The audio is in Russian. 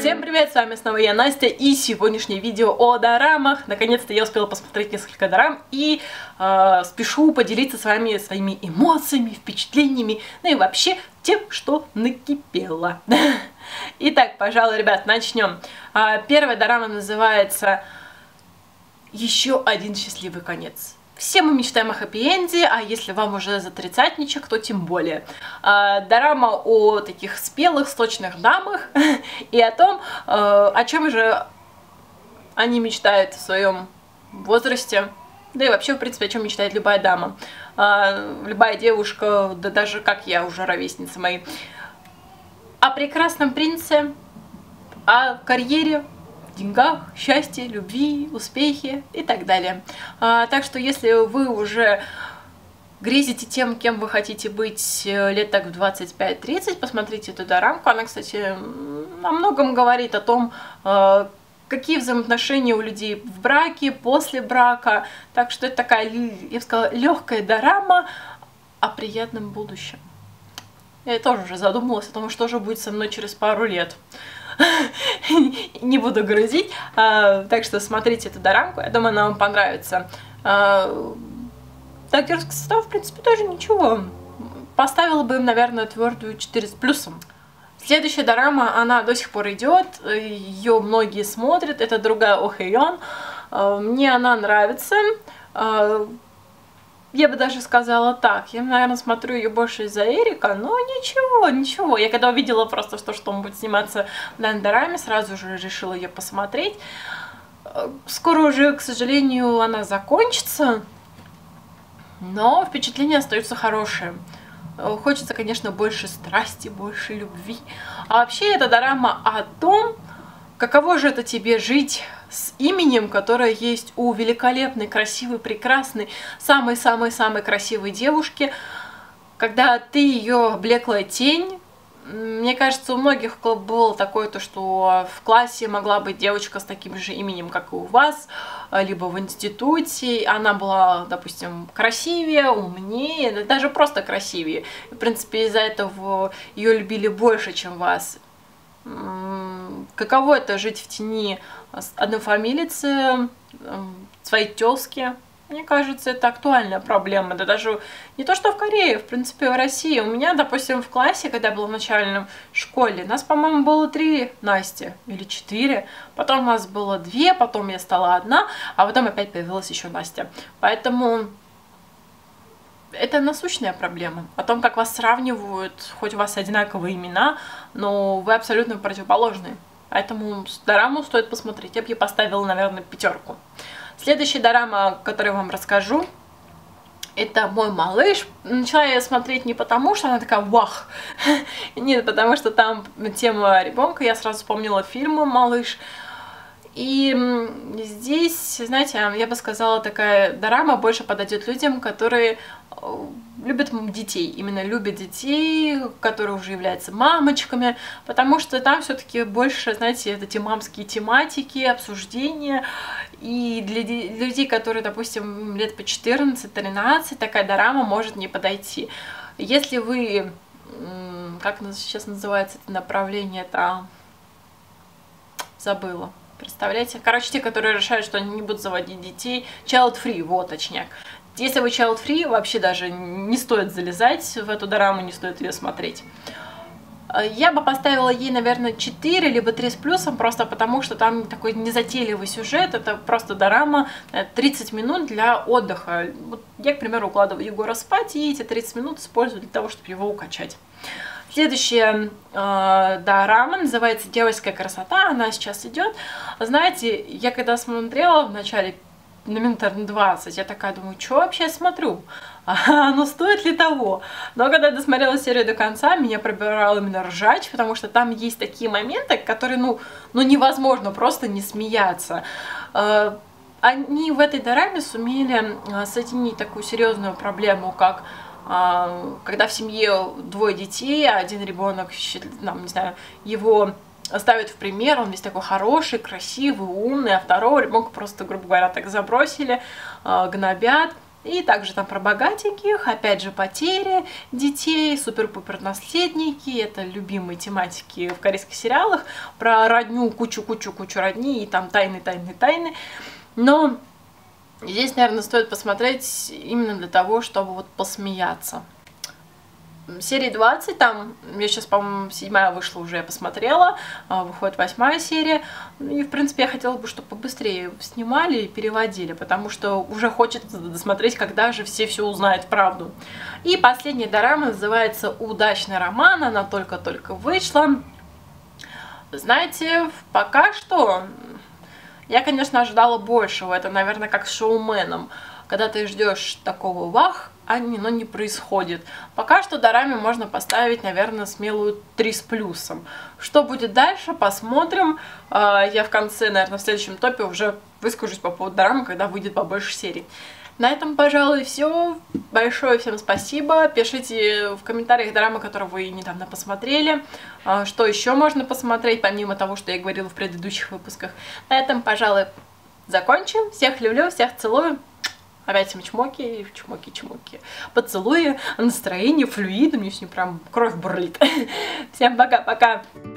Всем привет, с вами снова я, Настя, и сегодняшнее видео о дорамах. Наконец-то я успела посмотреть несколько дорам и спешу поделиться с вами своими эмоциями, впечатлениями, ну и вообще тем, что накипело. Итак, пожалуй, ребят, начнем. Первая дорама называется «Еще один счастливый конец». Все мы мечтаем о хэппи-энде, а если вам уже за тридцатничек, то тем более. Дорама о таких спелых, сочных дамах и о том, о чем же они мечтают в своем возрасте. Да и вообще, в принципе, о чем мечтает любая дама. Любая девушка, да даже как я, уже ровесница моей. О прекрасном принце, о карьере, деньгах, счастье, любви, успехе и так далее. Так что если вы уже грезите тем, кем вы хотите быть лет так в 25-30, посмотрите эту дорамку. Она, кстати, о многом говорит о том, какие взаимоотношения у людей в браке, после брака. Так что это такая, я бы сказала, легкая дорама о приятном будущем. Я тоже уже задумалась о том, что же будет со мной через пару лет. Не буду грузить, так что смотрите эту дорамку, я думаю, она вам понравится. Актерский состав, в принципе, тоже ничего. Поставила бы им, наверное, твердую 4 с плюсом. Следующая дорама, она до сих пор идет, ее многие смотрят, это другая Oh Hae-yeon. Мне она нравится. Я бы даже сказала так, я, наверное, смотрю ее больше из-за Эрика, но ничего. Я когда увидела просто, что он будет сниматься в данной дораме, сразу же решила ее посмотреть. Скоро уже, к сожалению, она закончится, но впечатления остаются хорошие. Хочется, конечно, больше страсти, больше любви. А вообще, эта дорама о том, каково же это тебе жить с именем, которое есть у великолепной, красивой, прекрасной, самой-самой-самой красивой девушки, когда ты ее блеклая тень. Мне кажется, у многих было такое, то, что в классе могла быть девочка с таким же именем, как и у вас, либо в институте. Она была, допустим, красивее, умнее, даже просто красивее. В принципе, из-за этого ее любили больше, чем вас. Каково это жить в тени однофамилицы, своей тёзки? Мне кажется, это актуальная проблема. Да даже не то, что в Корее, в принципе, в России. У меня, допустим, в классе, когда я была в начальной школе, нас, по-моему, было 3 Насти или 4. Потом у нас было 2, потом я стала 1, а потом опять появилась еще Настя. Поэтому это насущная проблема. О том, как вас сравнивают, хоть у вас одинаковые имена, но вы абсолютно противоположные. Поэтому дораму стоит посмотреть. Я бы ей поставила, наверное, 5. Следующая дорама, о которой я вам расскажу, это «Мой малыш». Начала я смотреть не потому, что она такая «вах», нет, потому что там тема ребенка. Я сразу вспомнила фильм «Малыш». И здесь, знаете, я бы сказала, такая дорама больше подойдет людям, которые любят детей, именно любят детей, которые уже являются мамочками, потому что там все-таки больше, знаете, это те мамские тематики, обсуждения, и для людей, которые, допустим, лет по 14-13, такая дорама может не подойти. Если вы, как сейчас называется это направление, это забыла. Представляете? Короче, те, которые решают, что они не будут заводить детей, child-free, вот, точняк. Если вы child-free, вообще даже не стоит залезать в эту дораму, не стоит ее смотреть. Я бы поставила ей, наверное, 4, либо 3 с плюсом, просто потому что там такой незатейливый сюжет, это просто дорама 30 минут для отдыха. Вот я, к примеру, укладываю Егора спать, и эти 30 минут использую для того, чтобы его укачать. Следующая дорама называется «Дьявольская красота», она сейчас идет. Знаете, я когда смотрела в начале, на минут 20, я такая думаю, что вообще я смотрю? Ну стоит ли того? Но когда я досмотрела серию до конца, меня пробирало именно ржач, потому что там есть такие моменты, которые, ну невозможно просто не смеяться. Они в этой дораме сумели соединить такую серьезную проблему, как когда в семье 2 детей, а один ребенок, не знаю, его ставят в пример, он весь такой хороший, красивый, умный, а второго ребенка просто, грубо говоря, так забросили, гнобят. И также там про богатеньких, опять же, потери детей, супер-пупер наследники, это любимые тематики в корейских сериалах, про родню, кучу родни, и там тайны. Но здесь, наверное, стоит посмотреть именно для того, чтобы вот посмеяться. Серии 20, там, я сейчас, по-моему, 7-я вышла уже, я посмотрела, выходит 8-я серия, и, в принципе, я хотела бы, чтобы побыстрее снимали и переводили, потому что уже хочется досмотреть, когда же все узнают правду. И последняя дорама называется «Удачный роман», она только-только вышла. Знаете, пока что я, конечно, ожидала большего, это, наверное, как с «Шоуменом», когда ты ждешь такого вах, но не происходит. Пока что дораме можно поставить, наверное, смелую 3 с плюсом. Что будет дальше, посмотрим. Я в конце, наверное, в следующем топе уже выскажусь по поводу дорамы, когда выйдет побольше серий. На этом, пожалуй, все. Большое всем спасибо. Пишите в комментариях дорамы, которые вы недавно посмотрели. Что еще можно посмотреть, помимо того, что я говорила в предыдущих выпусках. На этом, пожалуй, закончим. Всех люблю, всех целую. Опять всем чмоки, поцелуи, настроение, флюиды, мне сегодня прям кровь бурлит. Всем пока-пока!